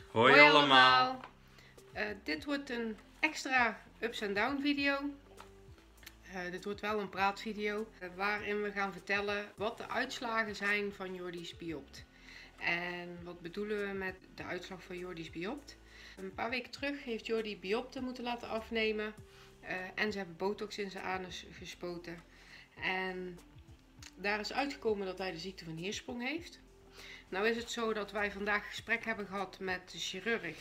Hoi allemaal! Dit wordt een extra ups en down video. Dit wordt wel een praatvideo waarin we gaan vertellen wat de uitslagen zijn van Jordi's biopt. En wat bedoelen we met de uitslag van Jordi's biopt? Een paar weken terug heeft Jordi biopten moeten laten afnemen en ze hebben botox in zijn anus gespoten. En daar is uitgekomen dat hij de ziekte van Hirschsprung heeft. Nou is het zo dat wij vandaag gesprek hebben gehad met de chirurg.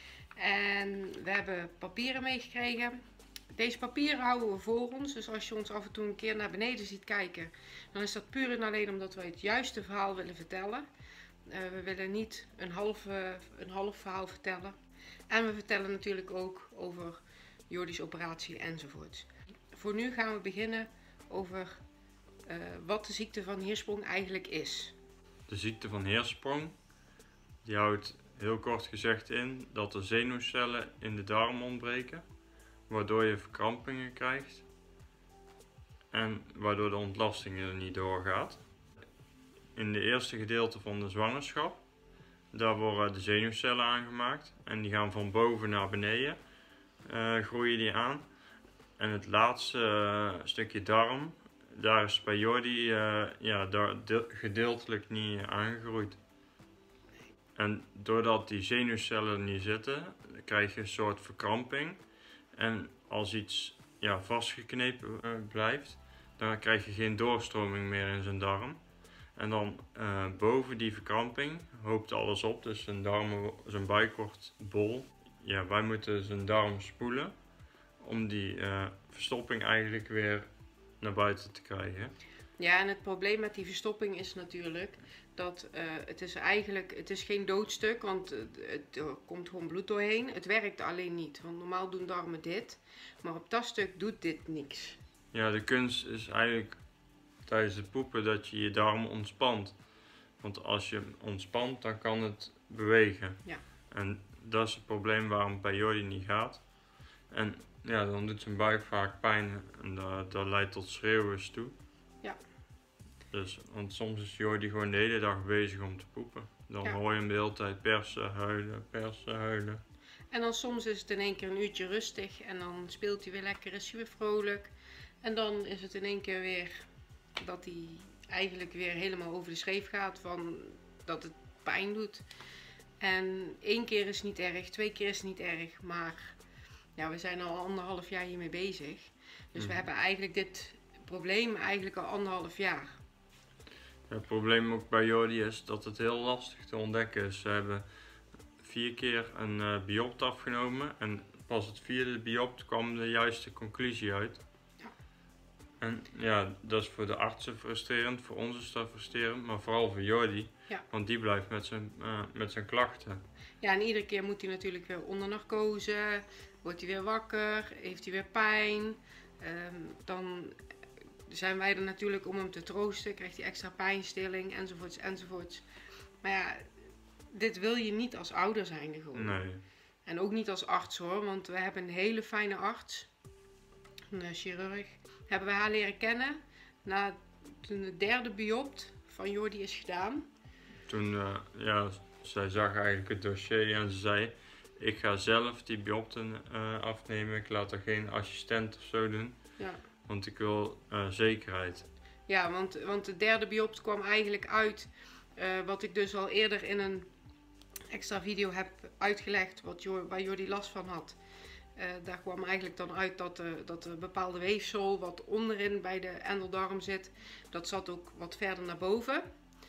En we hebben papieren meegekregen. Deze papieren houden we voor ons. Dus als je ons af en toe een keer naar beneden ziet kijken, dan is dat puur en alleen omdat wij het juiste verhaal willen vertellen. We willen niet een half verhaal vertellen. En we vertellen natuurlijk ook over Jordi's operatie enzovoorts. Voor nu gaan we beginnen over wat de ziekte van Hirschsprung eigenlijk is. De ziekte van Hirschsprung die houdt heel kort gezegd in dat de zenuwcellen in de darm ontbreken, waardoor je verkrampingen krijgt en waardoor de ontlasting er niet doorgaat. In de eerste gedeelte van de zwangerschap, daar worden de zenuwcellen aangemaakt en die gaan van boven naar beneden, groeien die aan. En het laatste stukje darm, daar is bij Jordi gedeeltelijk niet aangegroeid. En doordat die zenuwcellen er niet zitten, krijg je een soort verkramping. En als iets vastgeknepen blijft, dan krijg je geen doorstroming meer in zijn darm. En dan boven die verkramping hoopt alles op, dus zijn buik wordt bol. Ja, wij moeten zijn darm spoelen om die verstopping eigenlijk weer naar buiten te krijgen. Ja, en het probleem met die verstopping is natuurlijk dat het is geen doodstuk, want er komt gewoon bloed doorheen. Het werkt alleen niet, want normaal doen darmen dit, maar op dat stuk doet dit niks. Ja, de kunst is eigenlijk tijdens het poepen dat je je darm ontspant. Want als je hem ontspant, dan kan het bewegen. Ja. En dat is het probleem waarom het bij Jordi niet gaat. En ja, dan doet zijn buik vaak pijn en dat leidt tot schreeuwen toe. Ja. Dus, want soms is Jordi gewoon de hele dag bezig om te poepen. Dan hoor je hem de hele tijd persen, huilen. En dan soms is het in één keer een uurtje rustig en dan speelt hij weer lekker, is hij weer vrolijk. En dan is het in één keer weer dat hij eigenlijk weer helemaal over de schreef gaat van dat het pijn doet. En 1 keer is niet erg, 2 keer is niet erg, maar ja, we zijn al 1,5 jaar hiermee bezig. Dus we hebben eigenlijk dit probleem al 1,5 jaar. Ja, het probleem ook bij Jordi is dat het heel lastig te ontdekken is. Ze hebben 4 keer een biopt afgenomen en pas het 4e biopt kwam de juiste conclusie uit. Ja. En ja, dat is voor de artsen frustrerend, voor ons is dat frustrerend, maar vooral voor Jordi, want die blijft met zijn klachten. Ja, en iedere keer moet hij natuurlijk weer onder narcose, wordt hij weer wakker, heeft hij weer pijn. Dan zijn wij er natuurlijk om hem te troosten, krijgt hij extra pijnstilling enzovoorts enzovoorts. Maar ja, dit wil je niet als ouder zijn gewoon. Nee. En ook niet als arts hoor, want we hebben een hele fijne arts, een chirurg. Hebben we haar leren kennen toen de 3e biopt van Jordi is gedaan. Toen, zij zag eigenlijk het dossier en ze zei, ik ga zelf die biopten afnemen, ik laat er geen assistent of zo doen. Ja. Want ik wil zekerheid. Ja, want de 3e biopt kwam eigenlijk uit, wat ik dus al eerder in een extra video heb uitgelegd, waar Jordi last van had. Daar kwam eigenlijk dan uit dat er bepaalde weefsel wat onderin bij de endeldarm zit, dat zat ook wat verder naar boven.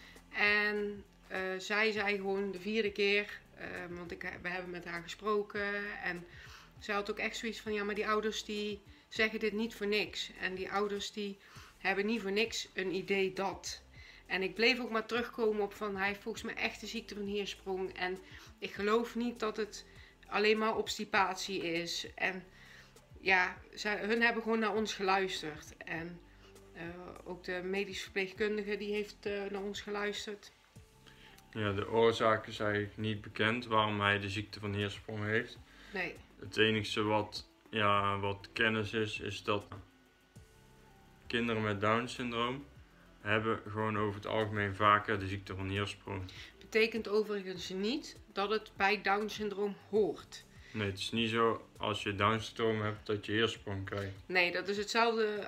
En zij zei gewoon de 4e keer, want we hebben met haar gesproken en zij had ook echt zoiets van, ja maar die ouders die zeggen dit niet voor niks. En die ouders die hebben niet voor niks een idee dat. En ik bleef ook maar terugkomen op van, hij heeft volgens mij echt de ziekte van Hirschsprung. En ik geloof niet dat het alleen maar obstipatie is. En ja, hun hebben gewoon naar ons geluisterd. En ook de medisch verpleegkundige die heeft naar ons geluisterd. Ja, de oorzaak is eigenlijk niet bekend waarom hij de ziekte van Hirschsprung heeft. Nee. Het enige wat kennis is dat kinderen met Down syndroom hebben gewoon over het algemeen vaker de ziekte van Hirschsprung. betekent overigens niet dat het bij Down-syndroom hoort. Nee, het is niet zo als je Down-syndroom hebt dat je heersprong krijgt. Nee, dat is hetzelfde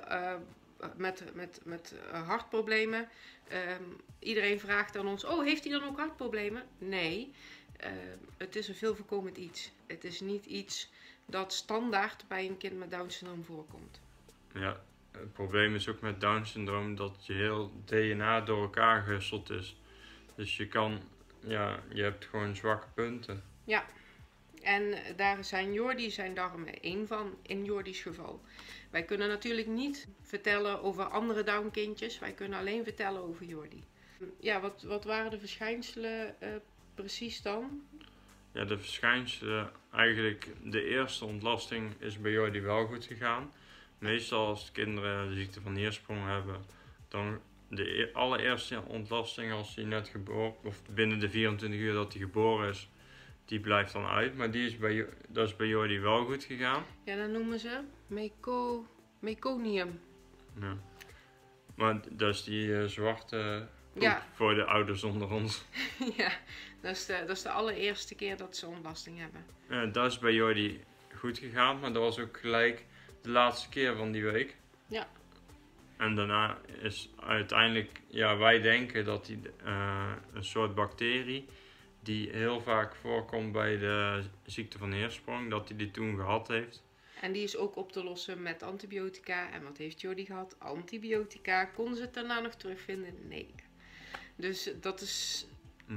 met hartproblemen. Iedereen vraagt aan ons, oh, heeft hij dan ook hartproblemen? Nee, het is een veel voorkomend iets. Het is niet iets dat standaard bij een kind met Down-syndroom voorkomt. Ja, het probleem is ook met Down-syndroom dat je heel DNA door elkaar gehusteld is. Dus je hebt gewoon zwakke punten. Ja, en daar zijn zijn darmen één van, in Jordi's geval. Wij kunnen natuurlijk niet vertellen over andere Down-kindjes. Wij kunnen alleen vertellen over Jordi. Ja, wat waren de verschijnselen precies dan? Ja, de verschijnselen, eigenlijk de eerste ontlasting is bij Jordi wel goed gegaan. Meestal als de kinderen de ziekte van heersprong hebben, dan de allereerste ontlasting als hij net geboren, of binnen de 24 uur dat hij geboren is, die blijft dan uit. Maar dat is bij Jordi wel goed gegaan. Ja, dat noemen ze meconium. Ja. Maar dat is die zwarte poep Ja. voor de ouders onder ons. Ja, dat is de allereerste keer dat ze ontlasting hebben. Dat is bij Jordi goed gegaan, maar dat was ook gelijk de laatste keer van die week. Ja. En daarna is uiteindelijk, wij denken dat die een soort bacterie die heel vaak voorkomt bij de ziekte van heersprong, dat hij die toen gehad heeft. En die is ook op te lossen met antibiotica. En wat heeft Jordi gehad? Antibiotica. Konden ze het daarna nog terugvinden? Nee. Dus dat is...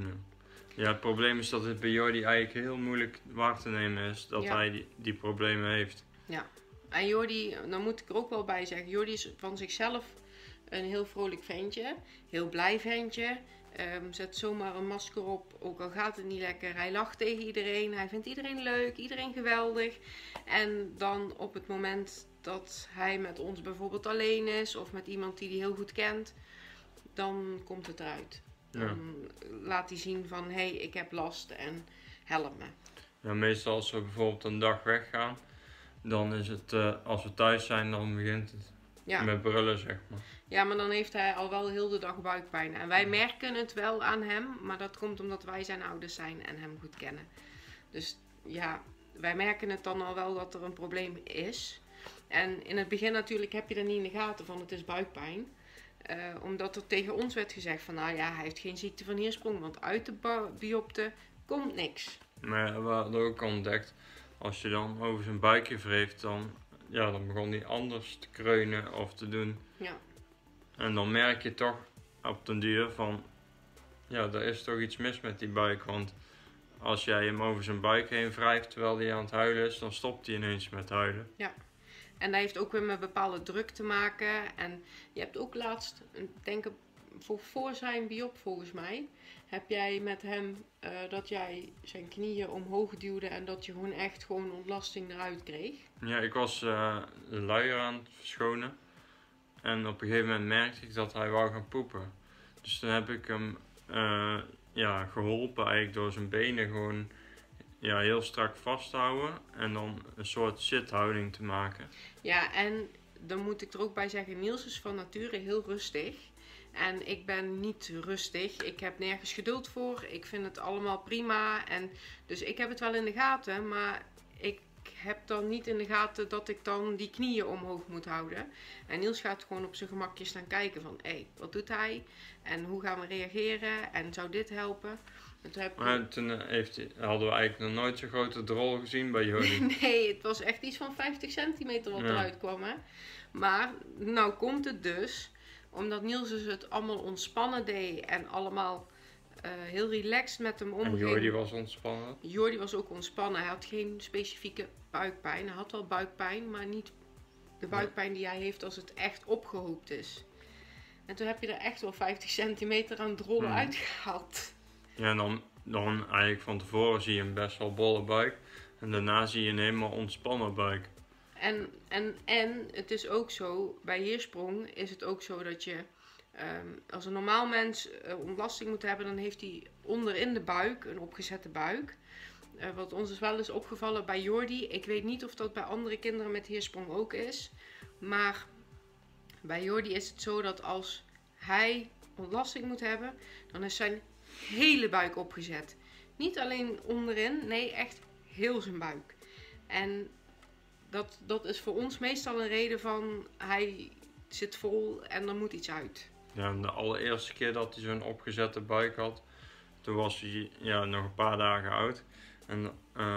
Ja, het probleem is dat het bij Jordi eigenlijk heel moeilijk waar te nemen is dat hij die problemen heeft. Ja. En Jordi, dan moet ik er ook wel bij zeggen, Jordi is van zichzelf een heel vrolijk ventje. Heel blij ventje. Zet zomaar een masker op, ook al gaat het niet lekker. Hij lacht tegen iedereen, hij vindt iedereen leuk, iedereen geweldig. En dan op het moment dat hij met ons bijvoorbeeld alleen is of met iemand die hij heel goed kent, dan komt het eruit. Dan laat hij zien van, hé, ik heb last en help me. Ja, meestal als we bijvoorbeeld een dag weggaan, dan is het, als we thuis zijn, dan begint het met brullen, zeg maar. Ja, maar dan heeft hij al wel heel de dag buikpijn. En wij merken het wel aan hem, maar dat komt omdat wij zijn ouders zijn en hem goed kennen. Dus ja, wij merken het dan al wel dat er een probleem is. En in het begin natuurlijk heb je dat niet in de gaten van het is buikpijn. Omdat er tegen ons werd gezegd van, nou ja, hij heeft geen ziekte van heersprong, want uit de biopte komt niks. Maar we hadden ook ontdekt, als je dan over zijn buikje wreeft, dan begon hij anders te kreunen of te doen. Ja. En dan merk je toch op den duur van, er is toch iets mis met die buik. Want als jij hem over zijn buik heen wrijft terwijl hij aan het huilen is, dan stopt hij ineens met huilen. Ja. En dat heeft ook weer met bepaalde druk te maken. En je hebt ook laatst, denk ik, voor zijn biop volgens mij, heb jij met hem dat jij zijn knieën omhoog duwde en dat je gewoon ontlasting eruit kreeg. Ja, ik was de luier aan het verschonen. En op een gegeven moment merkte ik dat hij wou gaan poepen. Dus toen heb ik hem geholpen eigenlijk door zijn benen gewoon heel strak vast te houden. En dan een soort zithouding te maken. Ja, en dan moet ik er ook bij zeggen, Niels is van nature heel rustig. En ik ben niet rustig. Ik heb nergens geduld voor. Ik vind het allemaal prima. En dus ik heb het wel in de gaten, maar ik heb dan niet in de gaten dat ik dan die knieën omhoog moet houden. En Niels gaat gewoon op zijn gemakje staan kijken van, hé, wat doet hij? En hoe gaan we reageren? En zou dit helpen? En toen hadden we eigenlijk nog nooit zo'n grote drol gezien bij Jordi. Nee, het was echt iets van 50 centimeter wat eruit kwam, hè. Maar, nou komt het dus, omdat Niels dus het allemaal ontspannen deed en allemaal heel relaxed met hem omging. En Jordi was ontspannen? Jordi was ook ontspannen. Hij had geen specifieke buikpijn. Hij had wel buikpijn, maar niet de buikpijn die hij heeft als het echt opgehoopt is. En toen heb je er echt wel 50 centimeter aan drollen uitgehaald. Ja, en dan eigenlijk van tevoren zie je een best wel bolle buik. En daarna zie je een helemaal ontspannen buik. En het is ook zo, bij heersprong is het ook zo dat je, als een normaal mens ontlasting moet hebben, dan heeft hij onderin de buik een opgezette buik. Wat ons is wel eens opgevallen bij Jordi. Ik weet niet of dat bij andere kinderen met heersprong ook is. Maar bij Jordi is het zo dat als hij ontlasting moet hebben, dan is zijn hele buik opgezet. Niet alleen onderin, nee, echt heel zijn buik. En dat is voor ons meestal een reden van hij zit vol en er moet iets uit. Ja, de allereerste keer dat hij zo'n opgezette buik had, toen was hij nog een paar dagen oud. En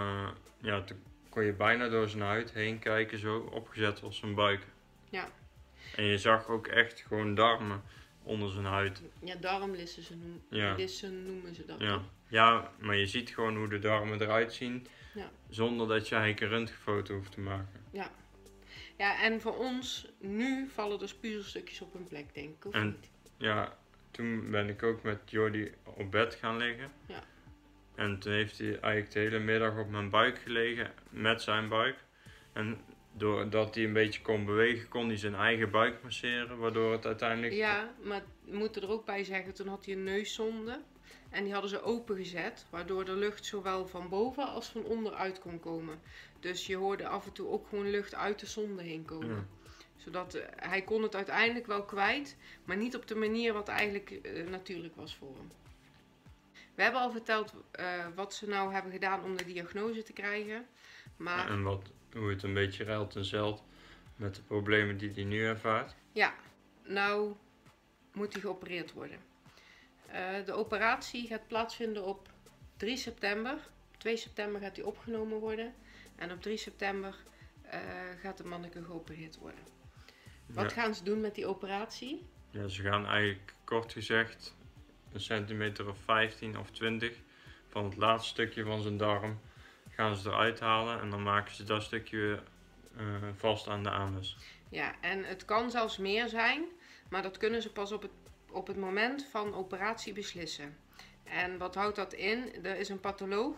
toen kon je bijna door zijn huid heen kijken, zo opgezet was zijn buik. Ja. En je zag ook echt gewoon darmen onder zijn huid. Ja, darmlissen noemen ze dat. Ja. Toch? Ja, maar je ziet gewoon hoe de darmen eruit zien, Ja. zonder dat je eigenlijk een röntgenfoto hoeft te maken. Ja. Ja, en voor ons, nu vallen er puzzelstukjes op hun plek, denk ik, of En- niet? Ja, toen ben ik ook met Jordi op bed gaan liggen. Ja. En toen heeft hij eigenlijk de hele middag op mijn buik gelegen, met zijn buik. En doordat hij een beetje kon bewegen, kon hij zijn eigen buik masseren, waardoor het uiteindelijk... Ja, maar we moeten er ook bij zeggen, toen had hij een neuszonde. En die hadden ze opengezet, waardoor de lucht zowel van boven als van onderuit kon komen. Dus je hoorde af en toe ook gewoon lucht uit de zonde heen komen. Ja. Zodat hij kon het uiteindelijk wel kwijt, maar niet op de manier wat eigenlijk natuurlijk was voor hem. We hebben al verteld wat ze nou hebben gedaan om de diagnose te krijgen. Maar En hoe het een beetje ruilt en zeilt met de problemen die hij nu ervaart. ja, nou moet hij geopereerd worden. De operatie gaat plaatsvinden op 3 september. 2 september gaat hij opgenomen worden. En op 3 september gaat de manneke geopereerd worden. Wat gaan ze doen met die operatie? Ja, ze gaan eigenlijk kort gezegd een centimeter of 15 of 20 van het laatste stukje van zijn darm gaan ze eruit halen. En dan maken ze dat stukje weer vast aan de anus. Ja, en het kan zelfs meer zijn. Maar dat kunnen ze pas op het moment van operatie beslissen. En wat houdt dat in? Er is een patholoog.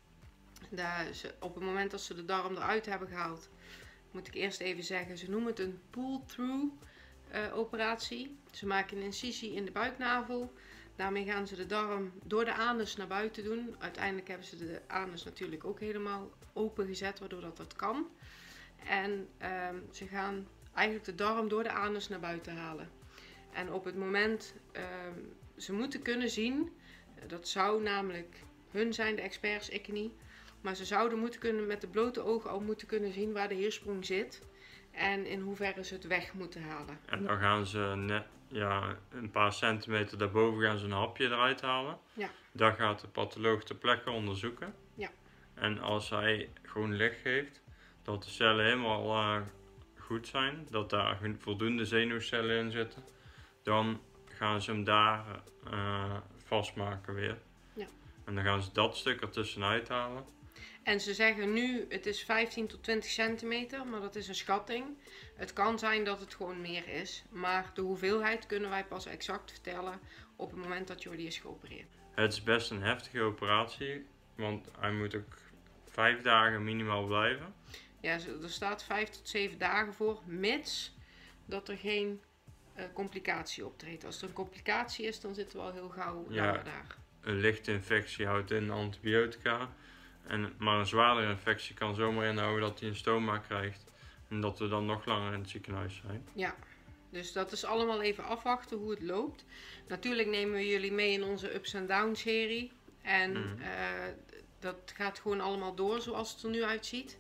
Op het moment dat ze de darm eruit hebben gehaald, moet ik eerst even zeggen, ze noemen het een pull-through operatie. Ze maken een incisie in de buiknavel. Daarmee gaan ze de darm door de anus naar buiten doen. Uiteindelijk hebben ze de anus natuurlijk ook helemaal opengezet, waardoor dat kan. En ze gaan eigenlijk de darm door de anus naar buiten halen. En op het moment, ze moeten kunnen zien, dat zou namelijk, hun zijn de experts, ik niet. Maar ze zouden moeten kunnen met de blote ogen al moeten kunnen zien waar de heersprong zit. En in hoeverre ze het weg moeten halen. En dan gaan ze een paar centimeter daarboven gaan ze een hapje eruit halen. Ja. Dat gaat de patholoog ter plekke onderzoeken. Ja. En als hij groen licht geeft, dat de cellen helemaal goed zijn, dat daar voldoende zenuwcellen in zitten, dan gaan ze hem daar vastmaken weer. Ja. En dan gaan ze dat stuk ertussenuit halen. En ze zeggen nu, het is 15 tot 20 centimeter, maar dat is een schatting. Het kan zijn dat het gewoon meer is, maar de hoeveelheid kunnen wij pas exact vertellen op het moment dat Jordi is geopereerd. Het is best een heftige operatie, want hij moet ook 5 dagen minimaal blijven. Ja, er staat 5 tot 7 dagen voor, mits dat er geen complicatie optreedt. Als er een complicatie is, dan zitten we al heel gauw langer daar. Een lichte infectie houdt in antibiotica. Maar een zwaardere infectie kan zomaar inhouden dat hij een stoma krijgt. En dat we dan nog langer in het ziekenhuis zijn. Ja, dus dat is allemaal even afwachten hoe het loopt. Natuurlijk nemen we jullie mee in onze Ups and Downs serie. En dat gaat gewoon allemaal door zoals het er nu uitziet.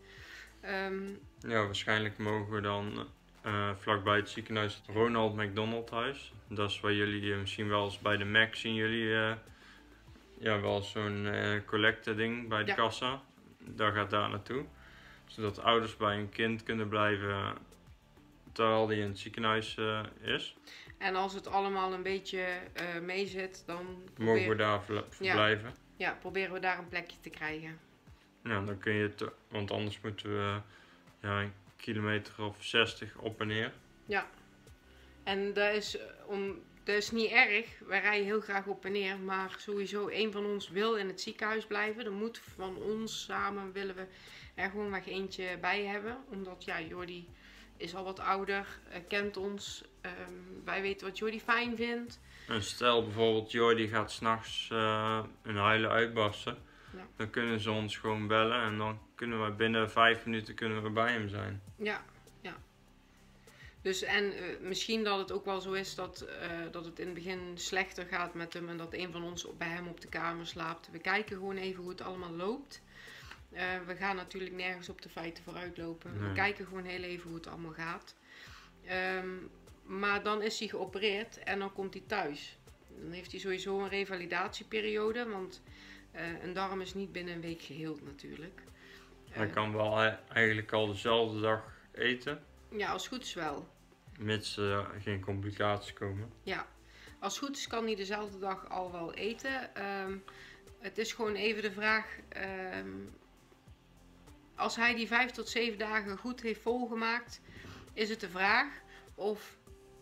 Ja, waarschijnlijk mogen we dan vlakbij het ziekenhuis het Ronald McDonald Huis. Dat is waar jullie misschien wel eens bij de Mac zien jullie wel zo'n collecte ding bij de kassa. Dat gaat daar naartoe. Zodat ouders bij een kind kunnen blijven terwijl die in het ziekenhuis is. En als het allemaal een beetje mee zit, dan mogen we daar verblijven. Ja, proberen we daar een plekje te krijgen. Ja, dan kun je want anders moeten we een kilometer of 60 op en neer. Ja, en dat is niet erg. Wij rijden heel graag op en neer, maar sowieso een van ons wil in het ziekenhuis blijven. Er moet van ons samen, willen we er gewoon weg eentje bij hebben. Omdat Jordi is al wat ouder, kent ons. Wij weten wat Jordi fijn vindt. En stel bijvoorbeeld Jordi gaat 's nachts een huilen uitbarsten. Ja. Dan kunnen ze ons gewoon bellen en dan kunnen we binnen 5 minuten bij hem zijn. Ja. Dus misschien dat het ook wel zo is dat het in het begin slechter gaat met hem en dat een van ons bij hem op de kamer slaapt. We kijken gewoon even hoe het allemaal loopt. We gaan natuurlijk nergens op de feiten vooruitlopen. Nee. We kijken gewoon heel even hoe het allemaal gaat. Maar dan is hij geopereerd en dan komt hij thuis. Dan heeft hij sowieso een revalidatieperiode, want een darm is niet binnen een week geheeld natuurlijk. Hij kan wel eigenlijk al dezelfde dag eten, Ja, als het goed is wel. mits er geen complicaties komen. Ja, als het goed is kan hij dezelfde dag al wel eten. Het is gewoon even de vraag, als hij die 5 tot 7 dagen goed heeft volgemaakt, is het de vraag of,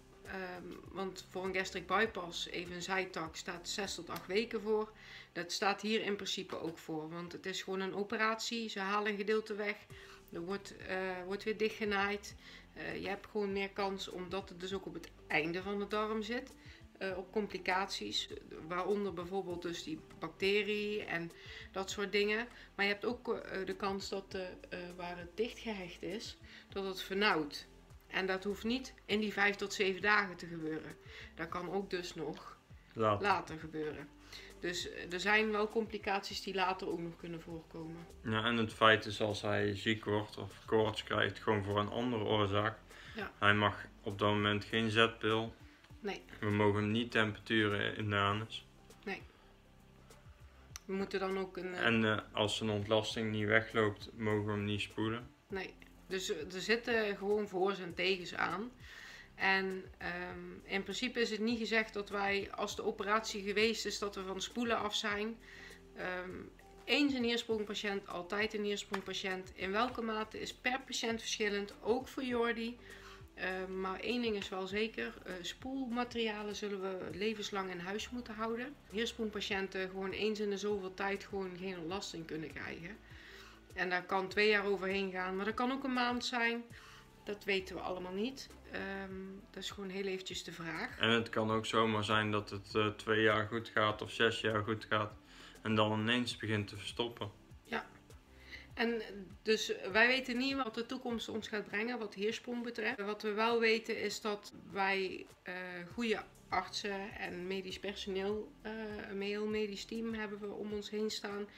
want voor een gastric bypass, even een zijtak, staat 6 tot 8 weken voor. Dat staat hier in principe ook voor, want het is gewoon een operatie. Ze halen een gedeelte weg, er wordt weer dichtgenaaid. Je hebt gewoon meer kans, omdat het dus ook op het einde van de darm zit, op complicaties. Waaronder bijvoorbeeld dus die bacterie en dat soort dingen. Maar je hebt ook de kans dat waar het dichtgehecht is, dat het vernauwt. En dat hoeft niet in die 5 tot 7 dagen te gebeuren. Dat kan ook dus nog later gebeuren. Dus er zijn wel complicaties die later ook nog kunnen voorkomen. Ja, en het feit is als hij ziek wordt of koorts krijgt, gewoon voor een andere oorzaak. Ja. Hij mag op dat moment geen zetpil. Nee. We mogen hem niet temperaturen in de anus. Nee. We moeten dan ook een... En als zijn ontlasting niet wegloopt, mogen we hem niet spoelen. Nee. Dus er zitten gewoon voor's en tegens aan. En in principe is het niet gezegd dat wij, als de operatie geweest is, dat we van spoelen af zijn. Eens een niersprongpatiënt, altijd een niersprongpatiënt. In welke mate is per patiënt verschillend, ook voor Jordi. Maar één ding is wel zeker, spoelmaterialen zullen we levenslang in huis moeten houden. Niersprongpatiënten gewoon eens in de zoveel tijd gewoon geen ontlasting kunnen krijgen. En daar kan 2 jaar overheen gaan, maar dat kan ook een maand zijn. Dat weten we allemaal niet. Dat is gewoon heel eventjes de vraag. En het kan ook zomaar zijn dat het 2 jaar goed gaat of 6 jaar goed gaat. En dan ineens begint te verstoppen. Ja. En dus wij weten niet wat de toekomst ons gaat brengen wat heersprong betreft. Wat we wel weten is dat wij goede artsen en medisch personeel, een heel medisch team hebben we om ons heen staan.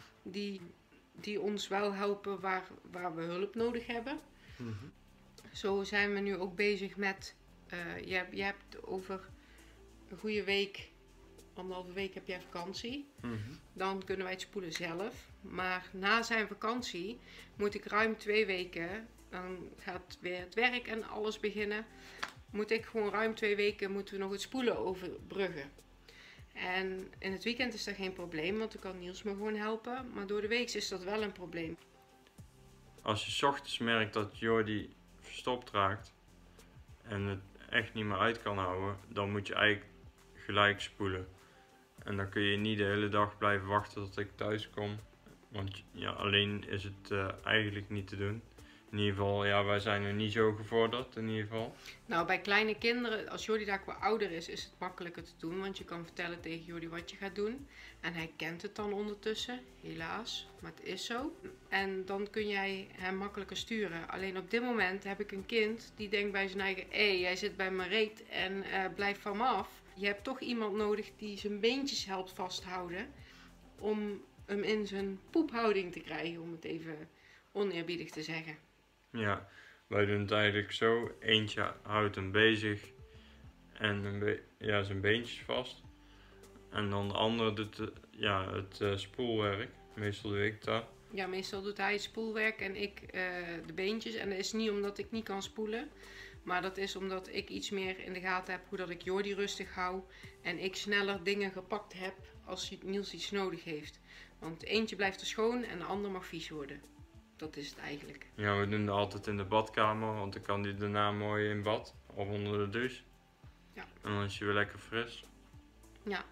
Die ons wel helpen waar we hulp nodig hebben. Mm-hmm. Zo zijn we nu ook bezig met, je hebt over een goede week, 1,5 week heb jij vakantie. Mm-hmm. Dan kunnen wij het spoelen zelf. Maar na zijn vakantie moet ik ruim 2 weken, dan gaat weer het werk en alles beginnen. Moet ik gewoon ruim 2 weken, moeten we nog het spoelen overbruggen. En in het weekend is dat geen probleem, want dan kan Niels me gewoon helpen. Maar door de week is dat wel een probleem. Als je 's ochtends merkt dat Jordi verstopt raakt en het echt niet meer uit kan houden, dan moet je eigenlijk gelijk spoelen. En dan kun je niet de hele dag blijven wachten tot ik thuis kom. Want ja, alleen is het eigenlijk niet te doen. In ieder geval, ja, wij zijn er niet zo gevorderd in ieder geval. Nou, bij kleine kinderen, als Jordi daar qua ouder is het makkelijker te doen. Want je kan vertellen tegen Jordi wat je gaat doen. En hij kent het dan ondertussen, helaas. Maar het is zo. En dan kun jij hem makkelijker sturen. Alleen op dit moment heb ik een kind die denkt bij zijn eigen... Hé, jij zit bij mijn reet en blijf van me af. Je hebt toch iemand nodig die zijn beentjes helpt vasthouden. Om hem in zijn poephouding te krijgen, om het even oneerbiedig te zeggen. Ja, wij doen het eigenlijk zo. Eentje houdt hem bezig en zijn beentjes vast. En dan de andere doet het spoelwerk. Meestal doe ik dat. Ja, meestal doet hij het spoelwerk en ik de beentjes. En dat is niet omdat ik niet kan spoelen. Maar dat is omdat ik iets meer in de gaten heb hoe dat ik Jordi rustig hou. En ik sneller dingen gepakt heb als Niels iets nodig heeft. Want eentje blijft er schoon en de ander mag vies worden. Dat is het eigenlijk. Ja, we doen dat altijd in de badkamer, want dan kan die daarna mooi in bad of onder de douche. Ja. En dan is hij weer lekker fris. Ja.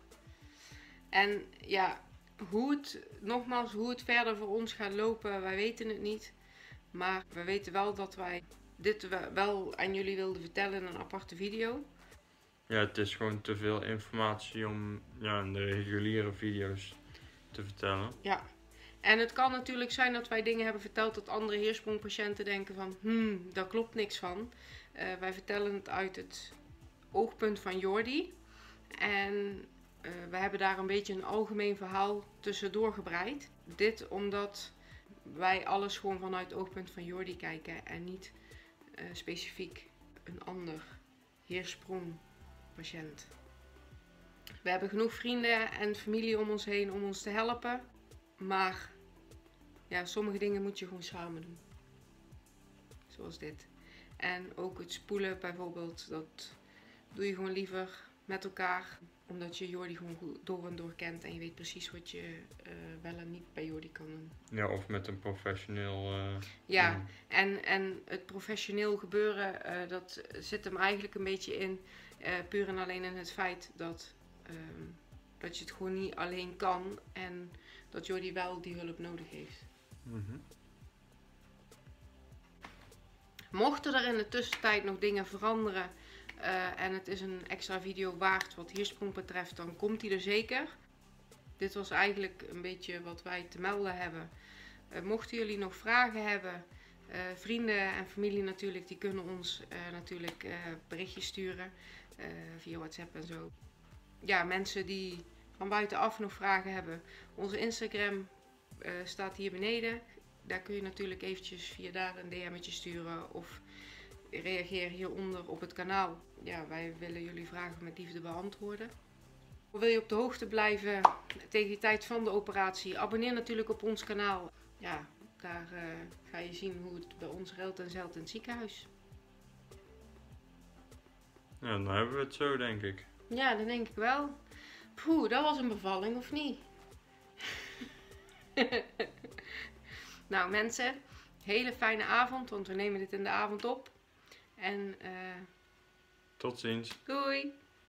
En ja, hoe het verder voor ons gaat lopen, wij weten het niet. Maar we weten wel dat wij dit wel aan jullie wilden vertellen in een aparte video. Ja, het is gewoon te veel informatie om in de reguliere video's te vertellen. Ja. En het kan natuurlijk zijn dat wij dingen hebben verteld dat andere heersprongpatiënten denken van, daar klopt niks van. Wij vertellen het uit het oogpunt van Jordi. En we hebben daar een beetje een algemeen verhaal tussendoor gebreid. Dit omdat wij alles gewoon vanuit het oogpunt van Jordi kijken en niet specifiek een ander heersprongpatiënt. We hebben genoeg vrienden en familie om ons heen om ons te helpen. Maar ja, sommige dingen moet je gewoon samen doen. Zoals dit. En ook het spoelen bijvoorbeeld, dat doe je gewoon liever met elkaar. Omdat je Jordi gewoon goed door en door kent en je weet precies wat je wel en niet bij Jordi kan doen. Ja, of met een professioneel. Ja, en het professioneel gebeuren, dat zit hem eigenlijk een beetje in. Puur en alleen in het feit dat je het gewoon niet alleen kan. En dat Jordi wel die hulp nodig heeft. Mochten er in de tussentijd nog dingen veranderen en het is een extra video waard wat hiersprong betreft, dan komt die er zeker. Dit was eigenlijk een beetje wat wij te melden hebben. Mochten jullie nog vragen hebben, vrienden en familie natuurlijk, die kunnen ons natuurlijk berichtjes sturen via WhatsApp en zo. Ja, mensen die van buitenaf nog vragen hebben, onze Instagram staat hier beneden. Daar kun je natuurlijk eventjes via daar een DM'tje sturen of reageer hieronder op het kanaal. Ja, wij willen jullie vragen met liefde beantwoorden. Wil je op de hoogte blijven tegen de tijd van de operatie? Abonneer natuurlijk op ons kanaal. Ja, daar ga je zien hoe het bij ons ruilt en zeilt in het ziekenhuis. Ja, dan hebben we het zo, denk ik. Ja, dat denk ik wel. Poeh, dat was een bevalling, of niet? Nou mensen, hele fijne avond, want we nemen dit in de avond op. En tot ziens. doei!